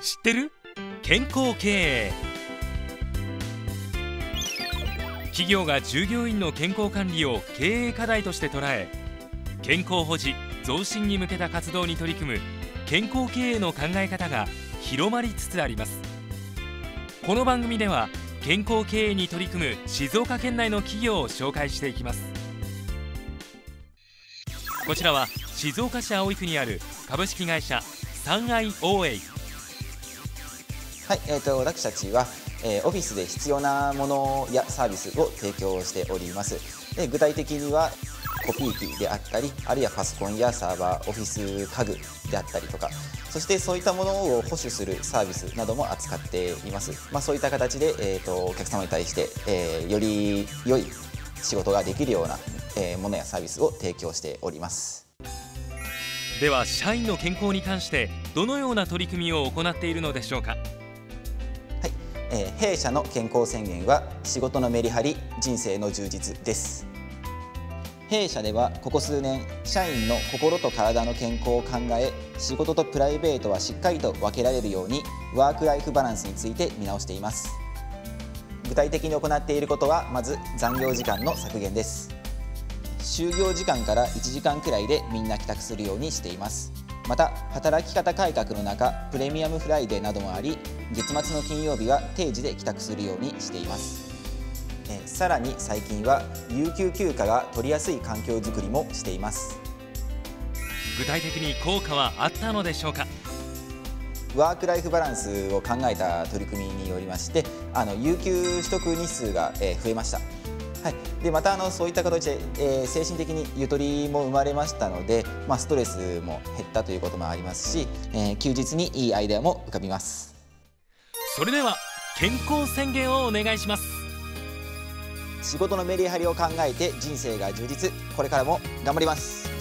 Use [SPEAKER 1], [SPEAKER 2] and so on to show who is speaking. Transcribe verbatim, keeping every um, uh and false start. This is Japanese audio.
[SPEAKER 1] 知ってる？健康経営。企業が従業員の健康管理を経営課題として捉え、健康保持・増進に向けた活動に取り組む健康経営の考え方が広まりつつあります。この番組では健康経営に取り組む静岡県内の企業を紹介していきます。こちらは静岡市葵区にある株式会社サンアイオーエー。
[SPEAKER 2] はい、えーと、私たちは、えー、オフィスで必要なものやサービスを提供しております。で具体的にはコピー機であったり、あるいはパソコンやサーバー、オフィス家具であったりとか、そしてそういったものを保守するサービスなども扱っています。まあ、そういった形で、えーと、お客様に対して、えー、より良い仕事ができるような、えー、ものやサービスを提供しております。
[SPEAKER 1] では社員の健康に関してどのような取り組みを行っているのでしょうか。はい、
[SPEAKER 2] えー、弊社の健康宣言は仕事のメリハリ、人生の充実です。弊社ではここ数年、社員の心と体の健康を考え、仕事とプライベートはしっかりと分けられるようにワークライフバランスについて見直しています。具体的に行っていることは、まず残業時間の削減です。就業時間からいちじかんくらいでみんな帰宅するようにしています。また働き方改革の中、プレミアムフライデーなどもあり、月末の金曜日は定時で帰宅するようにしています。えさらに最近は有給休暇が取りやすい環境づくりもしています。
[SPEAKER 1] 具体的に効果はあったのでしょうか。
[SPEAKER 2] ワークライフバランスを考えた取り組みによりまして、あの有給取得日数が、え増えました。はい、でまたあのそういった形で、えー、精神的にゆとりも生まれましたので、まあ、ストレスも減ったということもありますし、えー、休日にいいアイデアも浮かびます。
[SPEAKER 1] それでは健康宣言をお願いします。
[SPEAKER 2] 仕事のメリハリを考えて人生が充実、これからも頑張ります。